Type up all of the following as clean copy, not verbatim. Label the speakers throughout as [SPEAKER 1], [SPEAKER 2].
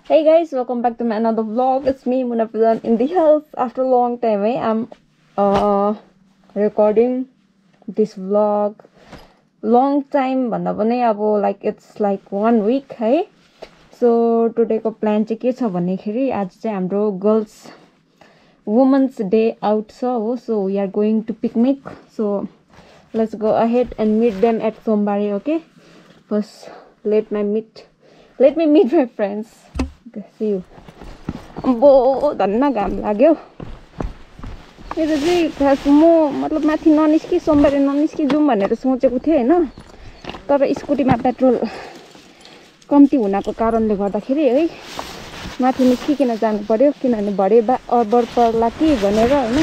[SPEAKER 1] Hey guys, welcome back to my another vlog. It's me, Muna Pradhan, in the house. After a long time, I'm recording this vlog. Long time, like it's like 1 week, hey. So today ko plan चाहिँ के छ भन्दाखेरि आज चाहिँ हाम्रो girls Women's Day out so we are going to picnic. So let's go ahead and meet them at Sombari, okay? First, let me meet my friends. Okay, see you. बो धन्न घाम लाग्यो मेरो चाहिँ खास म मतलब माथि ननिस्कि सोमबारे ननिस्कि जाउँ भनेर सोचेको थिएँ हैन तर स्कुटीमा पेट्रोल कम्ती हुनको कारणले गर्दाखेरि है माथि निस्किकिन जानु पर्यो किनभने भरे अबर पर्ला कि भनेर हैन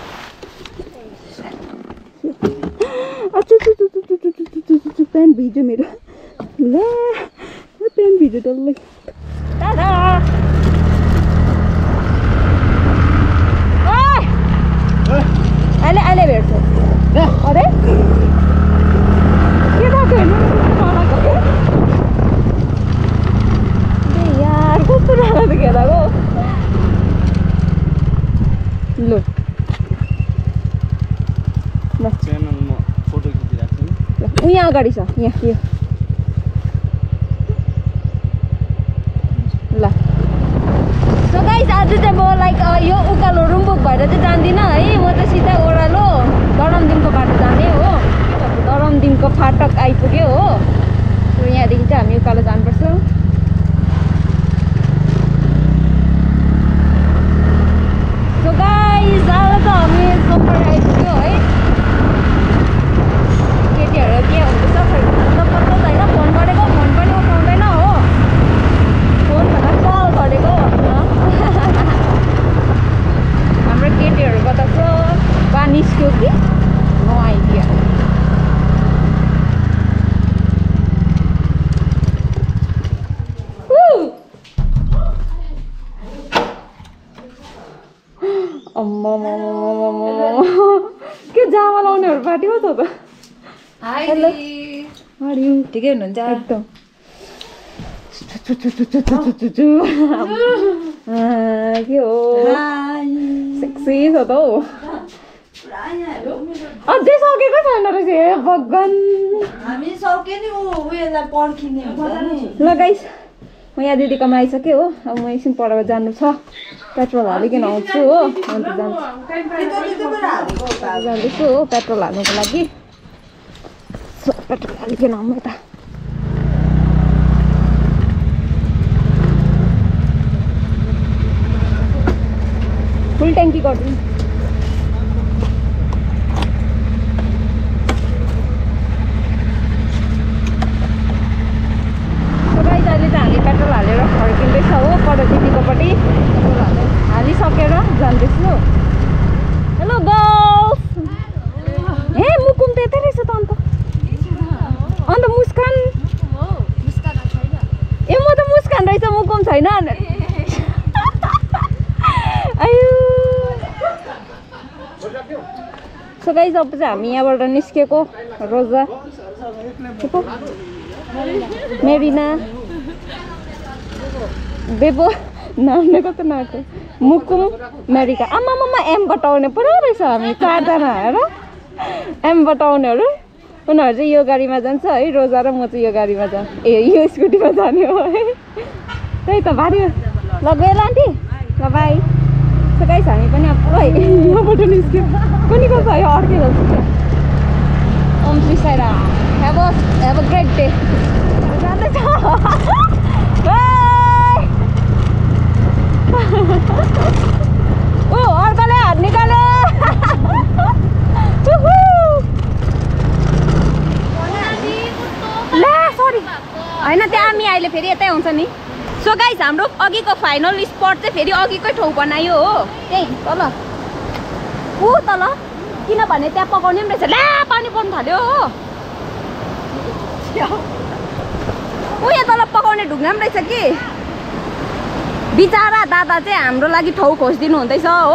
[SPEAKER 1] प्यान्ट भिज्यो मेरो ल प्यान्ट भिज्यो डल्लै दादा अहिले भेट्छु अरे के बाटो हेर्नु नलागो के यार कस्तो राम्रो खेलाको लु ल च्यानलमा फोटो खिचिराख्छु नि यहाँ अगाडि छ यहाँ यो ल सो गाइस आज चाहिँ म लाइक यो उकालो रुम्बुक भएर चाहिँ जान्दिनँ है म चाहिँ सिधा ओह्रालो दरमदिनको बाटो जाने हो दरमदिनको फाटक आइपुग्यो हो सो यहाँदेखि चाहिँ हामी उकालो जानुपर्छ सो गाइस आज त हामी सोमबार आइपुग्यो है केटीहरू के हुँदैछ खै पत्ता छैन फोन गरेको फोन पनि उठाउँदैन हो फोन भन्दा कल गरेको हाम्रो केटीहरूबाट छ बा निस्क्यो कि नो आइडिया के जामा लाउनेहरू पार्टी हो त हेलो ठिकै हुनुहुन्छ एकदम के हो सेक्सी छ त हौ अझै सकेको छैन रहेछ हे भगवान हामी सक्यो नि उयोलाई पर्खिने ल गाइस म यहाँ दिदीकोमा आइसकेँ हो अब म एकछिन पढेर जानु छ पेट्रोल हालिकन आउँछु हो अन्त जान्दैछु हो पेट्रोल हाल्नुको लागि पेट्रोल हालिकन आउँ यता फुल ट्याङ्की गरिदिनु अहिले चाहिँ हामी पेट्रोल हालेर फर्किँदैछ हो पर दिदीकोपट्टि पेट्रोल हालिसकेर जाँदैछु हेलो गर्ल्स हे मुकुम त यतै रहेछ त अन्त मुस्कान ए म त मुस्कान रहेछ मुकुम छैन सो गाइस अब चाहिँ हामी यहाँबाट निस्केको रोजा मेरिना बेबो नाम्ने कति नआएको मुकुम मेरिका आमामा एम बटाउने पुरा रहेछ हामी चारजना हेर एम बटाउनेहरू उनीहरू चाहिँ यो गाडीमा जान्छ है रोजा र म चाहिँ यो गाडीमा जान्छु ए यो स्कुटीमा जाने हो है त्यही त भारी ल गयो आन्टी ल बाई सो गाइस हामी पनि अब पुरै यहाँबाट निस्क्यौँ कुनी को छ यो अर्कै गर्छ क्या Om Shri Saira have a great day जाँदैछ ओ अर्कोले हात निकाल्यो ल सरी होइन त्यहाँ हामी अहिले फेरि यतै आउँछ नि सो गाइस हाम्रो अघिको फाइनल स्पट चाहिँ फेरि अघिकै ठाउँ बनायो हो त्यही तल ऊ तल किनभने त्यहाँ पकाउने पनि रहेछ ला पानी पर्नु थाल्यो हो ऊ यहाँ तल पकाउने ढुङ्गा पनि रहेछ कि बिचारा दादा चाहिँ हाम्रो लागि ठाउँ खोजिदिनु हुँदैछ हो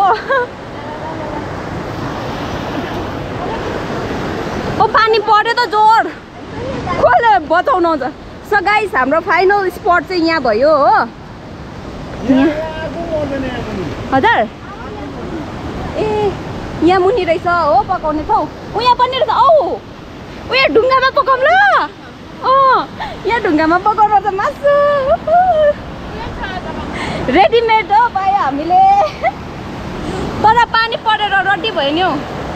[SPEAKER 1] ओ पानी पर्यो त जोर कसले बचाउनु आउँछ सो गाइस हाम्रो फाइनल स्पट चाहिँ यहाँ भयो हो हजुर ए यहाँ मुनि रहेछ हो पकाउने ठाउँ यहाँ पनि रहेछ औ यहाँ ढुङ्गामा पकाउँ ल यहाँ ढुङ्गामा पकाउनु त मासु रेडिमेड हो पायो हामीले तर पानी परेर रड्डी भयो नि हौ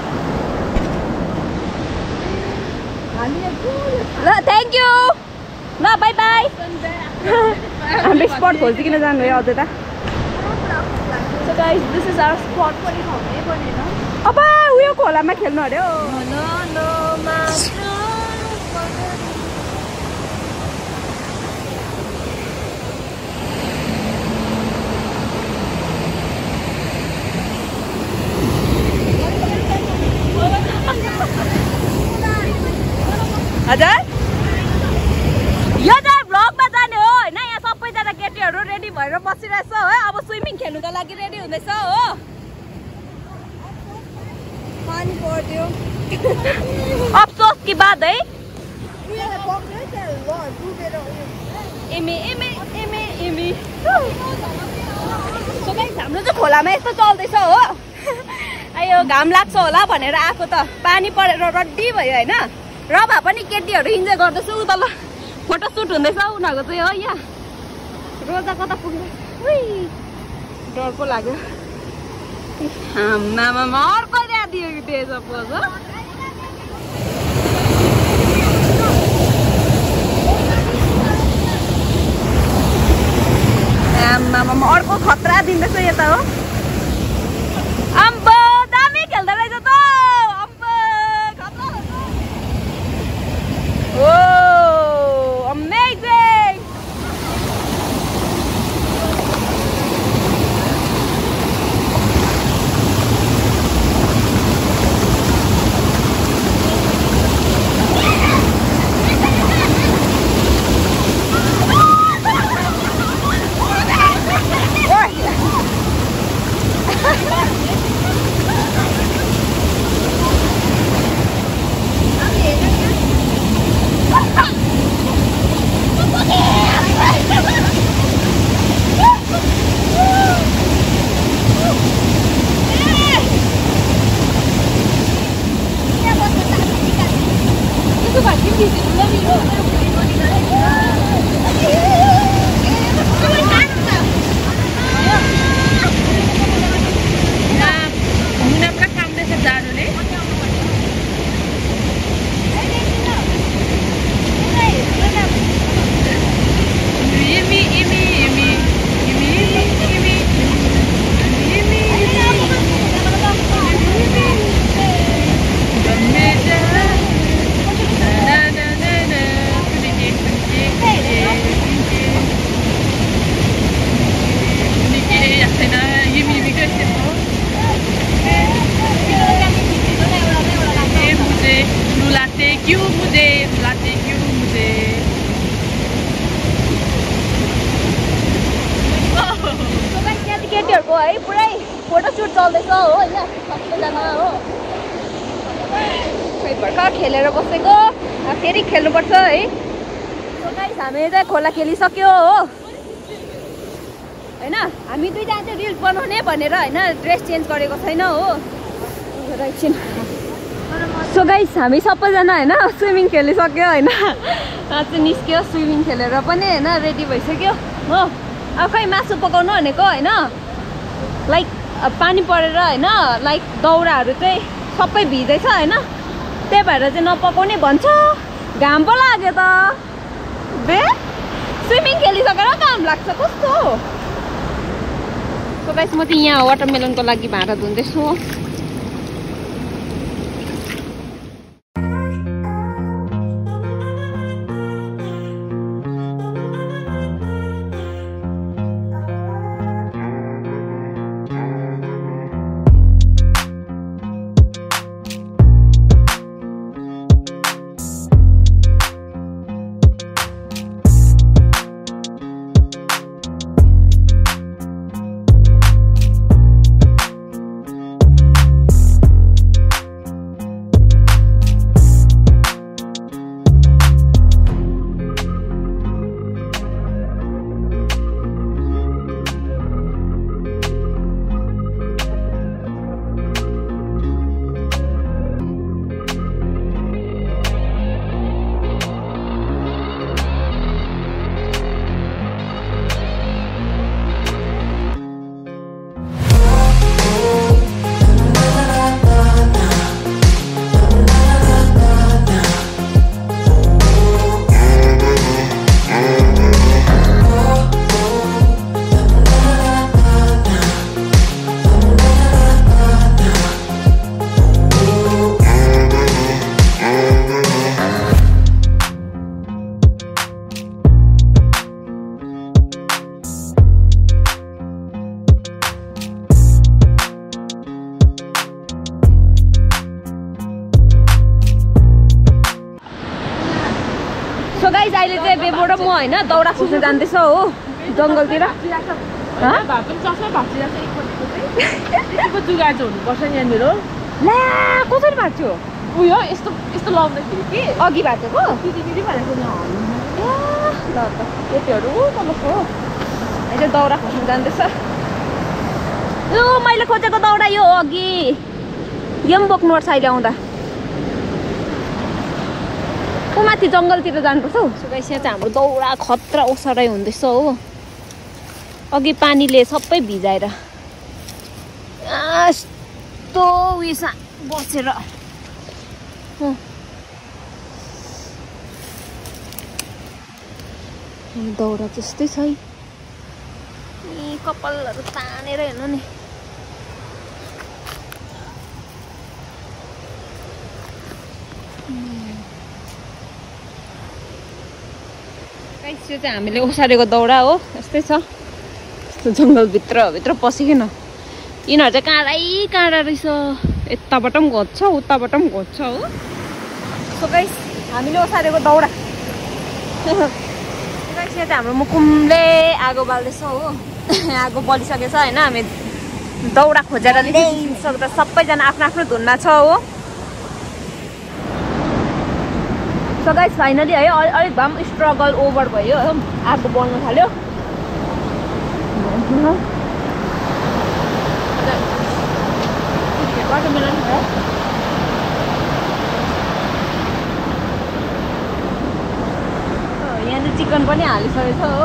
[SPEAKER 1] ल थ्याङ्क यू ल बाई बाई हाम्रो स्पट खोजिकन जानु है अझै त
[SPEAKER 2] So guys, this is our spot for the
[SPEAKER 1] अब उयो खोलामा खेल्नु अरे हो हजुर यो त भ्लगमा जाने हो हैन यहाँ सबैजना केटीहरू रेडी भएर बसिरहेछ हो अब स्विमिङ खेल्नुको लागि रेडी हुँदैछ हो पानी पर्यो अफसोस की बात है सो गाइस हाम्रो चाहिँ खोलामा यस्तो चल्दैछ हो आयो घाम लाग्छ होला भनेर आएको त पानी परेर रड्डी भयो हैन र भए पनि केटीहरू इन्जोय गर्दैछ उता ल फोटो सुट हुँदैछ उनीहरूको चाहिँ हो यहाँ रोजा कता पुग्यो डर पो लाग्यो आमामा अर्को दियो दिएछ पोज हो आमामा अर्को खतरा दिँदैछ यता हो अम्बो दामी खेल्दो रहेछ त अम्बो खतरा ओ amazing केटीहरुको है पुरै फोटो सुट चल्दैछ हो यहाँ सबैजना हो खै भर्खर खेलेर बसेको फेरि खेल्नुपर्छ है सो गाइस हामी चाहिँ खोला खेलिसक्यो हो हैन हामी दुईजना चाहिँ रिल्स बनाउने भनेर हैन ड्रेस चेन्ज गरेको छैन हो एकछिन सो गाइस हामी सबैजना हैन स्विमिङ खेलिसक्यो हैन आज निस्क्यो स्विमिङ खेलेर पनि हैन रेडी भइसक्यो हो अब खै मासु पकाउनु भनेको हैन लाइक पानी परेर हैन लाइक दाउराहरू चाहिँ सबै भिजेछ हैन त्यही भएर चाहिँ नपकाउने भन्छ घाम पो लाग्यो त बे स्विमिङ खेलिसकेर घाम लाग्छ कस्तो सो गाइस म चाहिँ यहाँ वाटरमेलनको लागि भाँडा धुँदैछु सो गाइस अहिले चाहिँ बेबो र म हैन दौरा खोज्न जान्दैछ हो जंगलतिर
[SPEAKER 2] जुगाड हुनुपर्छ यहाँनिर
[SPEAKER 1] ला कसरी भाग्छु
[SPEAKER 2] उयो यस्तो लाउँदाखेरि के
[SPEAKER 1] अघि भागेको
[SPEAKER 2] तिमी भनेको
[SPEAKER 1] ल त केटीहरू तलको अहिले दौरा खोज्न जान्दैछ यो मैले खोजेको दौरा यो हो अघि यो पनि बोक्नुपर्छ अहिले आउँदा ऊ माथि जङ्गलतिर जानुपर्छ हौ गाइस यहाँ चाहिँ हाम्रो दौरा खतरा ओसाराइ हुँदैछ हो अघि पानीले सबै भिजाएर यस्तो उयसमा बसेर दौरा त्यस्तै छ है कपालहरू तानेर हेर्नु नि यो चाहिँ हामीले ओसारेको दौरा हो यस्तै छ यस्तो जङ्गलभित्र पसिकन यिनीहरू चाहिँ काँडा रहेछ यताबाट पनि घोज्छ उताबाट पनि घोज्छ हो सो गाइस हामीले ओसारेको दौरा गाइस यहाँ चाहिँ हाम्रो मुकुमले आगो बाल्दैछ हो आगो बलिसकेछ होइन हामी दौरा खोजेर ल्याइसक्दा सबैजना आफ्नो आफ्नो धुनमा छ हो सो गाइस फाइनली है अलिक भए पनि स्ट्रगल ओभर भयो हो आगो बल्न थाल्यो यहाँ चाहिँ चिकन पनि हालिसकेछ हो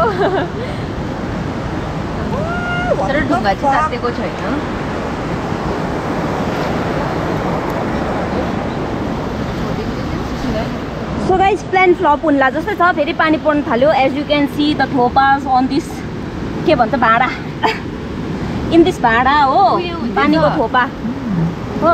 [SPEAKER 1] तर ढुङ्गा चाहिँ तातेको छैन सो गाइस प्लान फ्लप हुन्ला जस्तै छ फेरि पानी पर्न थाल्यो as you can see the थोपास अन दिस के भन्छ भाडा इन दिस भाडा हो पानीको थोपा हो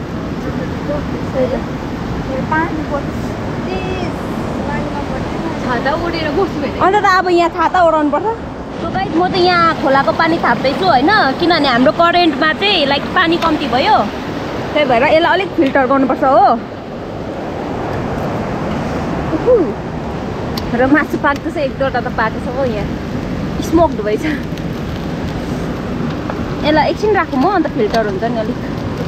[SPEAKER 1] अन्त त अब यहाँ छाता ओढाउनु पर्छ सो गाइस म त यहाँ खोलाको पानी थाप्दैछु होइन किनभने हाम्रो करेन्टमा चाहिँ लाइक पानी कम्ती भयो त्यही भएर यसलाई अलिक फिल्टर गर्नुपर्छ हो र मासु पाक्दैछ एक दुईवटा त पाकेछ हो यहाँ स्मोक्ड भएछ यसलाई एकछिन राखौँ हो अन्त फिल्टर हुन्छ नि अलिक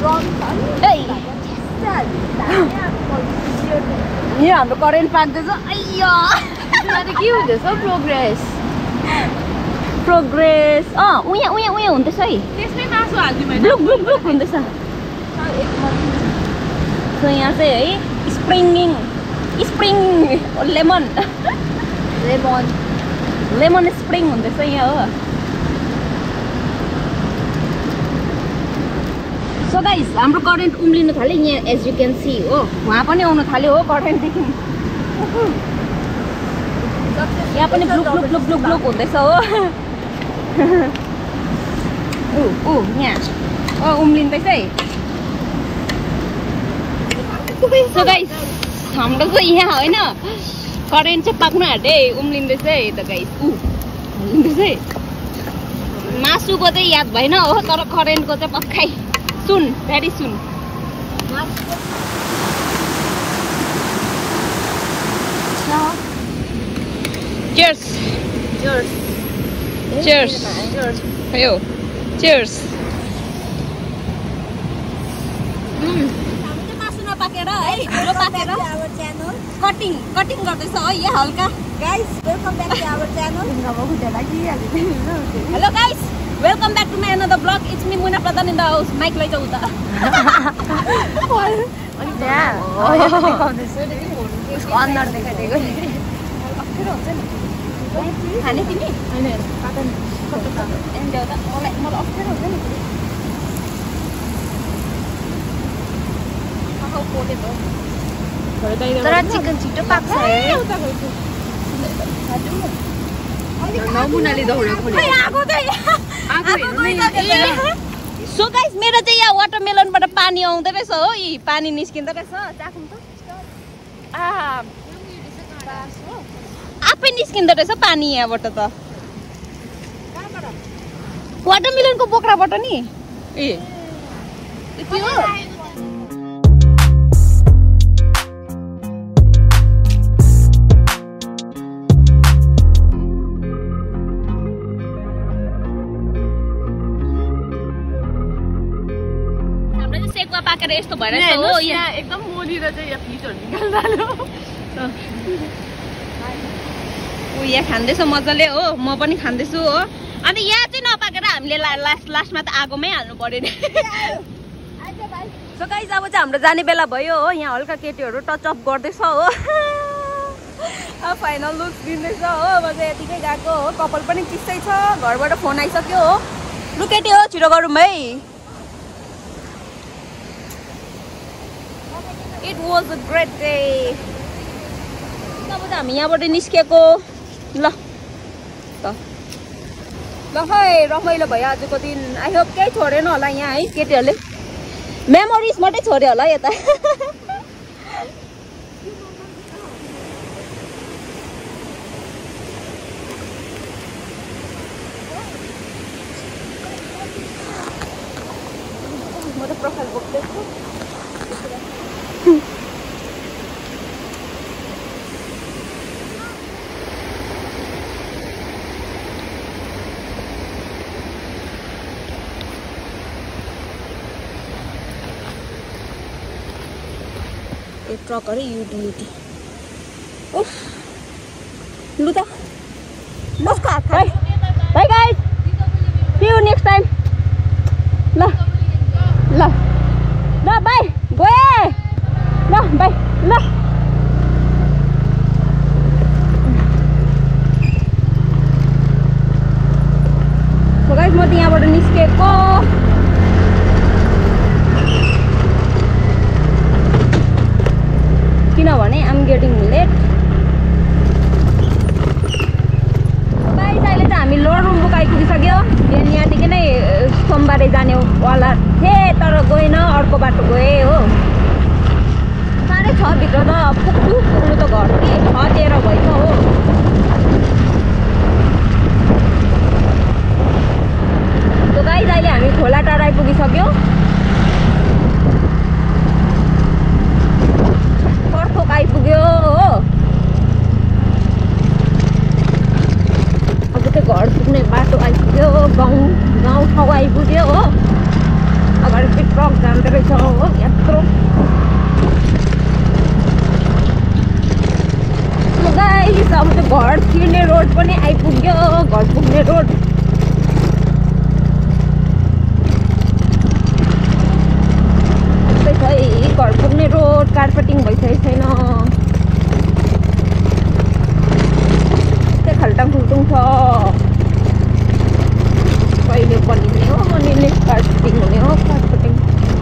[SPEAKER 1] यो हाम्रो करेन्ट पाक्दैछ अय्यो
[SPEAKER 2] के हुँदैछ
[SPEAKER 1] प्रोग्रेस उहाँ हुँदैछ है
[SPEAKER 2] त्यसमै मासु हाल्दिमै
[SPEAKER 1] ब्लुक हुँदैछ सो यहाँ चाहिँ है स्प्रिङ लेमन स्प्रिङ हुँदैछ यहाँ हो सो गाइस हाम्रो करेन्ट उम्लिनु थाल्यो यहाँ एज यु क्यान सी हो वहाँ पनि आउनु थाल्यो हो करेन्टदेखि यहाँ पनि ब्लुक हुँदैछ हो यहाँ उम्लिँदैछ है सो गाइस हाम्रो चाहिँ यहाँ होइन करेन्ट चाहिँ पाक्नु आँट्यो है उम्लिँदैछ है त गाइस उम्लिँदैछ है मासुको चाहिँ याद भएन हो तर करेन्टको चाहिँ पक्कै soon very soon Cheers. Ayo. Cheers. मासु नपाकेर है ढिलो पाकेर कटिङ गर्दैछ है यहाँ हल्का guys welcome back to our channel hello guys welcome back to my another blog it's me Muna Pradhan in the house mic लैजाऊ त अनुहार देखाइदिएको खाने तिमी मलाई अप्ठ्यारो हुन्छ नि तर चिकन छिटो पाक्छ सो गाइस मेरो चाहिँ यहाँ वाटरमेलनबाट पानी आउँदै रहेछ हो यी पानी निस्किँदो रहेछ चाखौँ त आफै निस्किँदो रहेछ पानी यहाँबाट त वाटरमेलनको बोक्राबाट नि ए
[SPEAKER 2] गरे यस्तो भइरहेछ हो
[SPEAKER 3] यहाँ एकदम मोलिएर चाहिँ यहाँ फिटहरु निकाल्दालो
[SPEAKER 2] उ यहाँ खान्दैछ मजाले हो म पनि खान्दैछु हो अनि यहाँ चाहिँ नपाकेर हामीले लास्टमा त आगोमै हाल्नु पर्यो नि सो गाइस अब चाहिँ हाम्रो जाने बेला भयो हो यहाँ हल्का केटीहरू टच अप गर्दैछ हो अब फाइनल लुक दिँदैछ हो म चाहिँ यतिकै गएको हो कपाल पनि चिसै छ घरबाट फोन आइसक्यो हो लु केटी हो छिटो गरौँ है it was a great day अब चाहिँ हामी यहाँबाट निस्केको ल खै रमाइलो भयो आजको दिन आई होप केही छोडेन होला यहाँ है केटीहरूले मेमोरिज मात्रै छोड्यो होला यता म त प्रोफाइल बोक्दैछु ट्रक अरे युटिलिटी उफ लु त बसको हात bye bye guys see you next time ल ल ल बाई गए ल बाई ल सो गाइस म त यहाँबाट निस्केको किनभने आम गेटिङ लेट गाइस अहिले चाहिँ हामी लोवर रुम्बुक आइपुगिसक्यो बिहान यहाँदेखि नै सोमबारे जानेवाला थिएँ तर गएन अर्को बाटो गएँ हो 6:30 भित्र त पुग्छु पुग्नु त घर कि 6:13 भइछ हो सो गाइस अहिले हामी खोला टाढा आइपुगिसक्यो आइपुग्यो हो अब चाहिँ घर पुग्ने बाटो आइपुग्यो गाउँ ठाउँ आइपुग्यो हो अगाडि चाहिँ ट्रक जाँदो रहेछ हो यत्रो गाइस अब चाहिँ घर छिर्ने रोड पनि आइपुग्यो घर पुग्ने रोड घर पुग्ने रोड कार्पेटिङ भइसकेको छैन त्यही खाल्टाङ खुल्टुङ छ कहिले बनिने हो कार्पेटिङ हुने हो कार्पेटिङ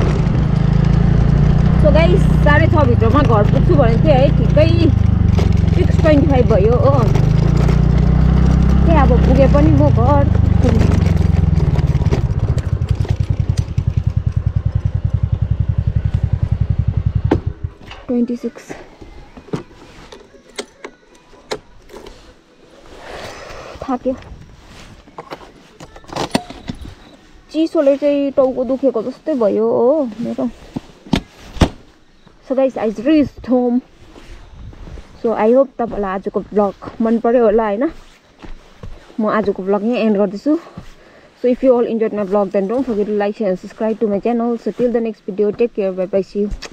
[SPEAKER 2] सो गाइस 6:30 भित्रमा घर पुग्छु भनेको थिएँ है ठिकै 6:25 भयो हो त्यही अब पुगे पनि म घर 26 थाक्यो चिसोले चाहिँ टाउको दुखेको जस्तै भयो हो मेरो so guys I reached home so I hope तपाईँलाई आजको ब्लग मन पर्यो होला हैन म आजको ब्लग यहीँ एन्ड गर्दैछु so if you all enjoyed my blog then don't forget to like share and subscribe to my channel so till the next video take care bye bye see you